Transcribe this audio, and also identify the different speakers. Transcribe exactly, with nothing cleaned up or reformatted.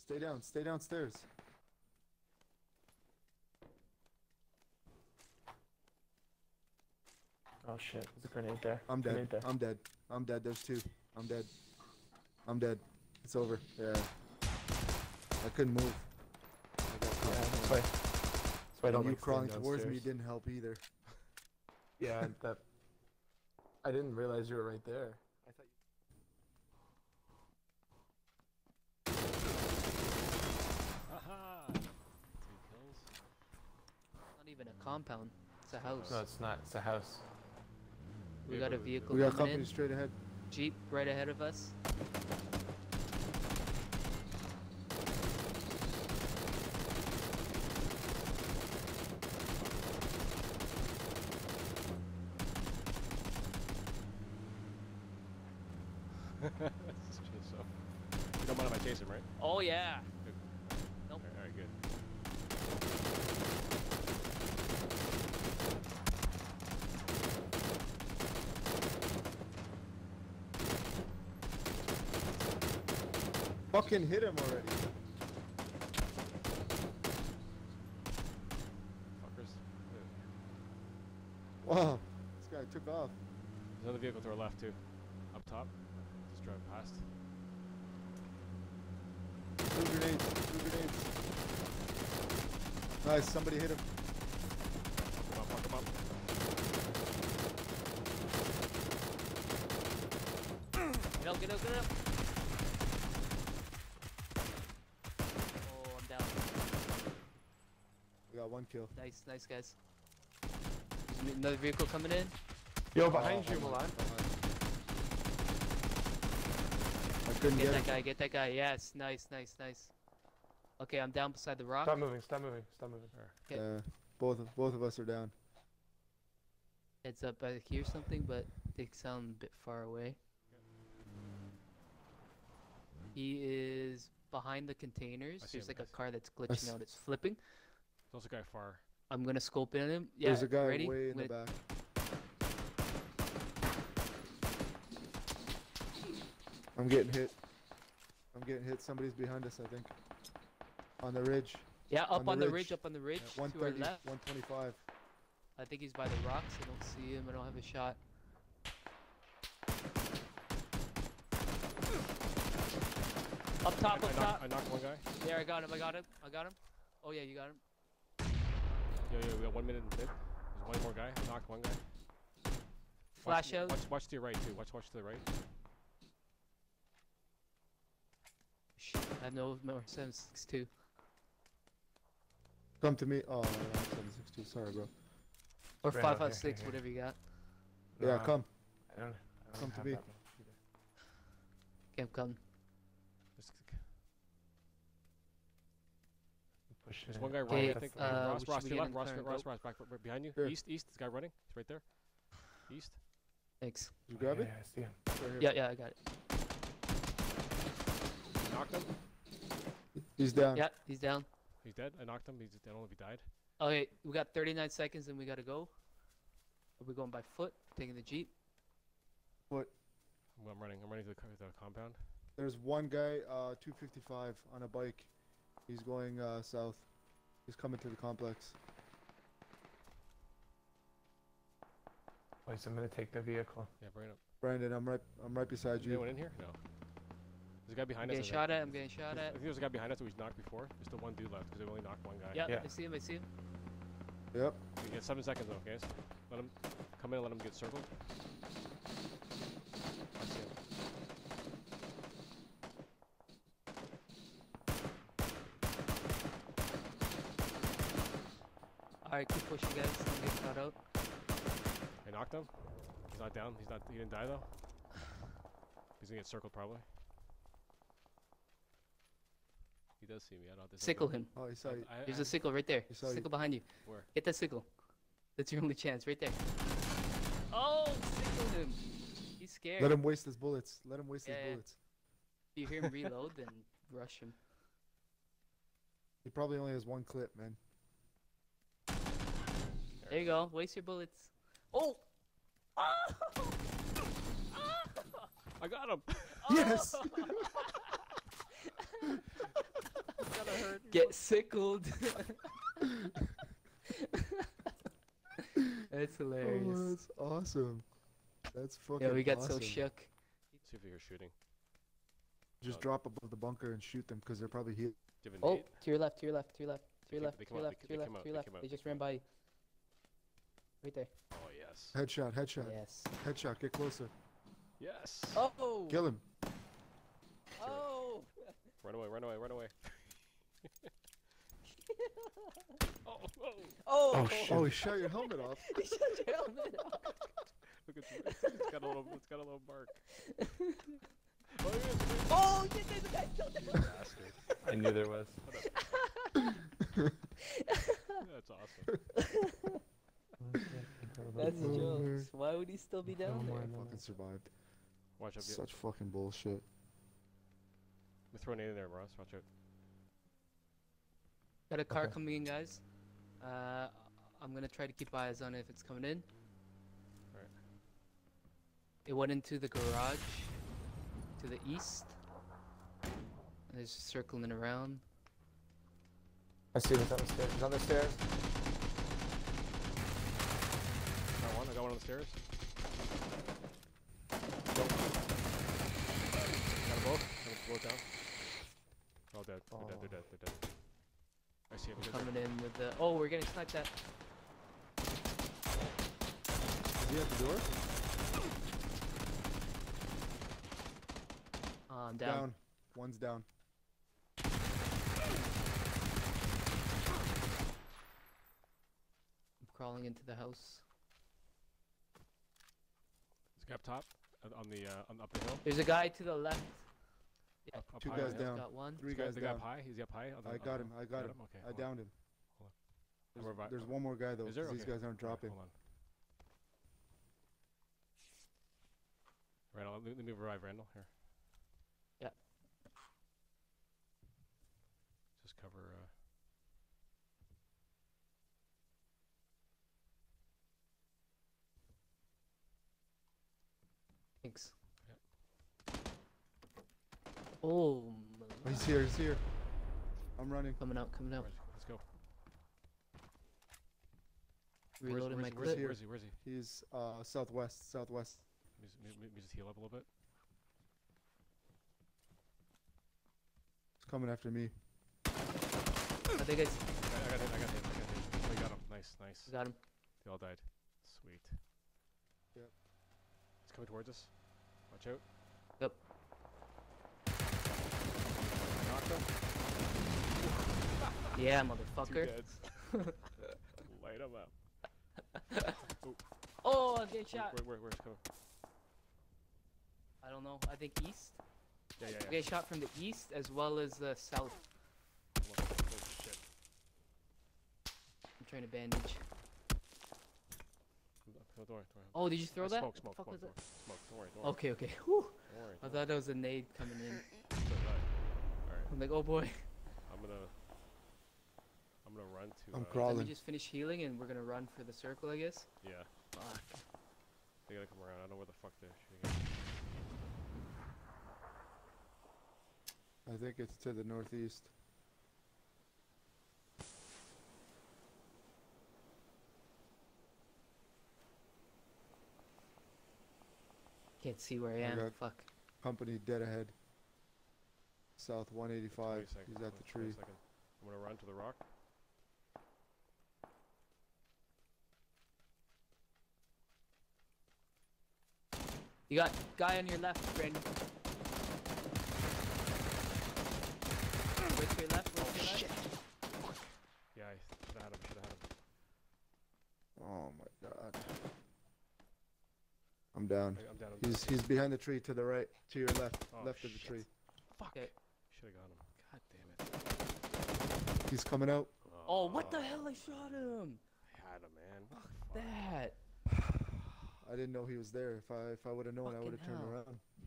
Speaker 1: Stay down. Stay downstairs.
Speaker 2: Oh shit, there's a grenade there.
Speaker 1: I'm
Speaker 2: Grenade
Speaker 1: dead.
Speaker 2: there.
Speaker 1: I'm dead. I'm dead. There's two. I'm dead. I'm dead. It's over. Yeah. I couldn't move. I got
Speaker 2: Yeah,
Speaker 1: caught.
Speaker 2: that's why. That's why I don't
Speaker 1: And you
Speaker 2: like
Speaker 1: crawling
Speaker 2: staying
Speaker 1: towards me
Speaker 2: downstairs.
Speaker 1: didn't help either.
Speaker 2: Yeah, that. I didn't realize you were right there. I thought
Speaker 3: Aha! Three kills.
Speaker 4: Not even a compound. It's a house.
Speaker 2: you. No, it's not. It's a house.
Speaker 4: We
Speaker 3: Yeah,
Speaker 4: got a
Speaker 3: but-
Speaker 4: vehicle
Speaker 1: We got
Speaker 4: coming
Speaker 1: company
Speaker 4: in.
Speaker 1: straight ahead.
Speaker 4: Jeep right ahead of us.
Speaker 3: It's just so. You don't mind if I chase him, right?
Speaker 4: Oh yeah. Nope.
Speaker 3: Alright, alright, good.
Speaker 1: Fucking hit him already.
Speaker 3: Fuckers.
Speaker 1: Wow. This guy took off.
Speaker 3: There's another vehicle to our left too. Up top. Just drive past.
Speaker 1: Two grenades. Two grenades. Nice. Somebody hit him.
Speaker 3: Fuck him up, fuck him up.
Speaker 4: Get up, get up, get up. Oh, I'm down.
Speaker 1: We got one kill.
Speaker 4: Nice, nice guys. There's another vehicle coming in.
Speaker 2: Yo, behind
Speaker 1: Oh,
Speaker 2: you,
Speaker 1: hold on,
Speaker 2: Milan.
Speaker 1: hold on. I couldn't
Speaker 4: Get
Speaker 1: get
Speaker 4: that
Speaker 1: him.
Speaker 4: guy, get that guy. Yes, nice, nice, nice. Okay, I'm down beside the rock.
Speaker 2: Stop moving. Stop moving. Stop moving.
Speaker 4: Okay.
Speaker 1: Uh, both of, both of us are down.
Speaker 4: Heads up, I hear something, but they sound a bit far away. He is behind the containers.
Speaker 3: I see
Speaker 4: There's
Speaker 3: him,
Speaker 4: like
Speaker 3: I
Speaker 4: a
Speaker 3: see-
Speaker 4: car that's
Speaker 1: I
Speaker 4: glitching
Speaker 1: s-
Speaker 4: out. It's flipping.
Speaker 3: There's also a guy far.
Speaker 4: I'm gonna scope in him. Yeah,
Speaker 1: There's a guy
Speaker 4: ready?
Speaker 1: way in
Speaker 4: I'm
Speaker 1: the
Speaker 4: gonna-
Speaker 1: back. I'm getting hit. I'm getting hit. Somebody's behind us, I think. On the ridge.
Speaker 4: Yeah,
Speaker 1: on
Speaker 4: up
Speaker 1: the
Speaker 4: on the
Speaker 1: ridge.
Speaker 4: ridge, up on the ridge to our
Speaker 1: 130,
Speaker 4: left.
Speaker 1: one twenty-five.
Speaker 4: I think he's by the rocks. I don't see him. I don't have a shot. Up top,
Speaker 3: I,
Speaker 4: up
Speaker 3: I, knocked,
Speaker 4: top.
Speaker 3: I knocked one guy.
Speaker 4: There, I got him. I got him. I got him. Oh yeah, you got him.
Speaker 3: Yo, yo, we got one minute and mid. There's one more guy. I knocked one guy.
Speaker 4: Flash
Speaker 3: watch,
Speaker 4: out.
Speaker 3: Watch, watch to your right too. Watch, watch to the right.
Speaker 4: Shit, I have no more seven six two.
Speaker 1: Come to me. Oh, seven six two. Sorry, bro.
Speaker 4: Or
Speaker 2: Right,
Speaker 4: five
Speaker 2: okay,
Speaker 4: five six,
Speaker 2: okay.
Speaker 4: whatever you got.
Speaker 1: Yeah,
Speaker 2: Nah,
Speaker 1: come.
Speaker 2: I don't. I don't
Speaker 1: Come to
Speaker 2: have
Speaker 1: me.
Speaker 2: that one either.
Speaker 4: Can't come.
Speaker 3: There's,
Speaker 2: Push
Speaker 3: there's
Speaker 2: it
Speaker 3: one
Speaker 2: in.
Speaker 3: guy
Speaker 4: Okay,
Speaker 3: running. I think.
Speaker 4: uh,
Speaker 3: Ross,
Speaker 4: we
Speaker 3: Ross,
Speaker 4: should
Speaker 3: to your
Speaker 4: get
Speaker 3: left.
Speaker 4: in
Speaker 3: Ross,
Speaker 4: car and
Speaker 3: Ross,
Speaker 4: go.
Speaker 3: Ross, back, back behind you.
Speaker 1: Here.
Speaker 3: East, east. This guy running. He's right there. East.
Speaker 4: Thanks.
Speaker 1: Did you grab
Speaker 2: yeah,
Speaker 1: it?
Speaker 2: yeah, I see him.
Speaker 1: Right here.
Speaker 4: Yeah, yeah, I got it.
Speaker 3: Knocked him.
Speaker 1: He's down.
Speaker 4: Yeah, he's down.
Speaker 3: He's dead. I knocked him. He's. I don't know if he died.
Speaker 4: Okay, we got thirty-nine seconds and we gotta go. Are we going by foot? Taking the jeep?
Speaker 1: What?
Speaker 3: I'm, I'm running. I'm running to the, co- the compound.
Speaker 1: There's one guy, uh, two fifty-five on a bike. He's going uh, south. He's coming to the complex.
Speaker 2: Boys, I'm gonna take the vehicle.
Speaker 3: Yeah, bring it up.
Speaker 1: Brandon, I'm right. I'm right beside
Speaker 3: Is
Speaker 1: you.
Speaker 3: anyone in here? No. There's a guy
Speaker 4: I'm
Speaker 3: behind us.
Speaker 4: getting
Speaker 3: I
Speaker 4: shot
Speaker 3: think.
Speaker 4: at. I'm getting shot
Speaker 3: There's-
Speaker 4: at.
Speaker 3: I think there's a guy behind us who we've knocked before. There's still one dude left because they only knocked one guy.
Speaker 4: Yeah,
Speaker 2: Yeah.
Speaker 4: I see him. I see him.
Speaker 1: Yep.
Speaker 3: You get seven seconds though, guys. Let him come in and let him get circled. I see him.
Speaker 4: All right, keep pushing, guys. Don't get caught out.
Speaker 3: I knocked him. He's not down. He's not. He didn't die though. He's gonna get circled probably. He does see me. I don't. There's no
Speaker 4: Sickle
Speaker 3: good-
Speaker 4: him.
Speaker 1: Oh, he saw you.
Speaker 3: I,
Speaker 4: There's
Speaker 3: I,
Speaker 4: a sickle right there.
Speaker 1: He saw you.
Speaker 4: Sickle behind you.
Speaker 3: Where?
Speaker 4: Get that sickle. That's your only chance, right there. Oh, sickle him. He's scared.
Speaker 1: Let him waste his bullets. Let him waste
Speaker 4: Yeah,
Speaker 1: his
Speaker 4: yeah.
Speaker 1: bullets.
Speaker 4: If you hear him reload, then rush him.
Speaker 1: He probably only has one clip, man.
Speaker 4: There you go. Waste your bullets. Oh! Oh!
Speaker 3: I got him.
Speaker 1: Yes!
Speaker 4: Get sickled. That's hilarious.
Speaker 1: Oh, that's awesome. That's fucking
Speaker 4: Yeah, we got
Speaker 1: awesome.
Speaker 4: so shook.
Speaker 3: See if you hear shooting.
Speaker 1: Just
Speaker 3: Oh.
Speaker 1: drop above the bunker and shoot them because they're probably here.
Speaker 3: Do you have a
Speaker 4: Oh,
Speaker 3: nade?
Speaker 4: to your left, to your left, to your left, to
Speaker 3: They
Speaker 4: your
Speaker 3: came-
Speaker 4: left,
Speaker 3: they
Speaker 4: to
Speaker 3: came
Speaker 4: your
Speaker 3: out,
Speaker 4: left,
Speaker 3: they-
Speaker 4: to your
Speaker 3: they
Speaker 4: left,
Speaker 3: came out,
Speaker 4: to your
Speaker 3: they
Speaker 4: left.
Speaker 3: came out,
Speaker 4: They
Speaker 3: they
Speaker 4: just
Speaker 3: came
Speaker 4: ran by. Right there.
Speaker 3: Oh yes.
Speaker 1: Headshot, headshot,
Speaker 4: Yes.
Speaker 1: headshot. Get closer.
Speaker 3: Yes.
Speaker 4: Oh!
Speaker 1: Kill him.
Speaker 4: Oh!
Speaker 3: Run away, run away, run away. oh, oh.
Speaker 4: Oh!
Speaker 2: Oh, shit.
Speaker 1: Oh, he shot your helmet off.
Speaker 4: He shut your helmet off.
Speaker 3: Look at it. It's got a little, it's got a little mark. Oh, yes, yes.
Speaker 4: Oh, shit, there's a guy still there.
Speaker 3: Bastard.
Speaker 2: I knew there was.
Speaker 3: That's awesome.
Speaker 4: That's
Speaker 1: Oh,
Speaker 4: jokes.
Speaker 1: man.
Speaker 4: Why would he still be down
Speaker 2: more
Speaker 4: there?
Speaker 2: than
Speaker 1: Fucking survived.
Speaker 3: Watch out. Get,
Speaker 1: Such fucking bullshit.
Speaker 3: we throw a nade in there, Ross. Watch out.
Speaker 4: Got a car
Speaker 2: Okay.
Speaker 4: coming in, guys. Uh, I'm gonna try to keep eyes on it if it's coming in.
Speaker 3: Alright.
Speaker 4: It went into the garage to the east. And it's just circling around.
Speaker 2: I see what's on the stairs. He's on the stairs.
Speaker 3: Got one. I got one on the stairs. Got them both. Got them both down. All dead. They're dead. They're dead. They're dead. I see him. He's right
Speaker 4: Coming in with the. Oh, we're getting sniped at.
Speaker 1: Is he at the door?
Speaker 4: Uh, I'm down.
Speaker 1: Down. One's down.
Speaker 4: I'm crawling into the house.
Speaker 3: This guy up top, uh, on the uh, on up the hill.
Speaker 4: There's a guy to the left. Yeah,
Speaker 3: Up, up
Speaker 1: Two
Speaker 3: high,
Speaker 1: guys
Speaker 3: on the hill.
Speaker 1: down.
Speaker 4: got one.
Speaker 1: Three
Speaker 3: This guy-
Speaker 1: guys
Speaker 3: the guy
Speaker 1: down.
Speaker 3: up high. Is he up high? On the,
Speaker 1: I
Speaker 3: on
Speaker 1: got
Speaker 3: the-
Speaker 1: him. I got him.
Speaker 3: Okay.
Speaker 1: I
Speaker 3: hold on.
Speaker 1: downed him.
Speaker 3: Hold on.
Speaker 1: There's,
Speaker 3: I'm revi-
Speaker 1: there's
Speaker 3: oh.
Speaker 1: one more guy though.
Speaker 3: Is there?
Speaker 1: 'cause These
Speaker 3: Okay.
Speaker 1: guys aren't
Speaker 3: Alright,
Speaker 1: dropping.
Speaker 3: Hold on. Right, I'll, let me revive Randall here.
Speaker 4: Yeah.
Speaker 3: Just cover. Uh,
Speaker 4: Thanks.
Speaker 3: Yep.
Speaker 4: Oh,
Speaker 1: Oh, he's here. He's here. I'm running.
Speaker 4: coming out, coming out.
Speaker 3: where's- let's go.
Speaker 4: Reloading
Speaker 3: where's,
Speaker 4: my
Speaker 3: where's,
Speaker 4: clip.
Speaker 3: he, where's he? Where's he?
Speaker 1: He's uh southwest. Southwest.
Speaker 3: Let me, just- let me- let me just heal up a little bit.
Speaker 1: He's coming after me.
Speaker 4: I think I s-
Speaker 3: I, I got him. I got him. I got him. Oh, you got him. Nice, nice.
Speaker 4: got him.
Speaker 3: They all died. Sweet.
Speaker 1: Yep.
Speaker 3: It's coming towards us. Watch out.
Speaker 4: Yep.
Speaker 3: Knocked him.
Speaker 4: Yeah,
Speaker 3: Two
Speaker 4: motherfucker.
Speaker 3: deads. Light him up.
Speaker 4: Oh, I'm getting
Speaker 3: Where,
Speaker 4: shot.
Speaker 3: where, where, where's it coming?
Speaker 4: I don't know. I think east.
Speaker 3: Yeah, yeah,
Speaker 4: I'm
Speaker 3: yeah.
Speaker 4: getting shot from the east as well as the south.
Speaker 3: Hold on. Oh shit.
Speaker 4: I'm trying to bandage.
Speaker 3: No, don't worry, don't worry.
Speaker 4: Oh, did you throw
Speaker 3: Uh,
Speaker 4: that?
Speaker 3: Smoke,
Speaker 4: What
Speaker 3: smoke,
Speaker 4: the fuck
Speaker 3: smoke,
Speaker 4: was
Speaker 3: smoke,
Speaker 4: that?
Speaker 3: smoke. Don't worry, don't worry.
Speaker 4: Okay, okay. Whew.
Speaker 3: Don't worry.
Speaker 4: I
Speaker 3: don't
Speaker 4: thought that was a nade coming in.
Speaker 3: worry. So did I. Alright,
Speaker 4: I'm like, oh boy.
Speaker 3: I'm gonna... I'm gonna run to...
Speaker 1: I'm
Speaker 3: uh,
Speaker 4: Let
Speaker 1: crawling.
Speaker 4: me just finish healing and we're gonna run for the circle, I guess.
Speaker 3: Yeah,
Speaker 4: Fuck.
Speaker 3: they gotta come around. I don't know where the fuck they're shooting at.
Speaker 1: I think it's to the northeast.
Speaker 4: Can't see where I
Speaker 1: I
Speaker 4: am.
Speaker 1: got-
Speaker 4: Fuck.
Speaker 1: Company dead ahead. South one
Speaker 3: twenty
Speaker 1: eighty-five.
Speaker 3: seconds,
Speaker 1: He's at the
Speaker 3: twenty
Speaker 1: tree.
Speaker 3: seconds. I'm gonna run to the rock.
Speaker 4: You got guy on your left, Brandon. Wait to your left, wait to your left.
Speaker 3: Yeah, I should've had him, should've had him.
Speaker 1: Oh my god. I'm down.
Speaker 3: I, I'm down. I'm
Speaker 1: He's he's behind the tree to the right, to your left,
Speaker 3: Oh,
Speaker 1: left of the
Speaker 3: shit.
Speaker 1: tree.
Speaker 3: Fuck.
Speaker 4: Okay.
Speaker 3: Should've got him. God damn it.
Speaker 1: He's coming out.
Speaker 4: Oh, what the hell? I shot him.
Speaker 3: I had him, man. What
Speaker 4: That.
Speaker 1: I didn't know he was there. If I if I would have known, I would have
Speaker 4: Fucking
Speaker 1: turned
Speaker 4: hell.
Speaker 1: around.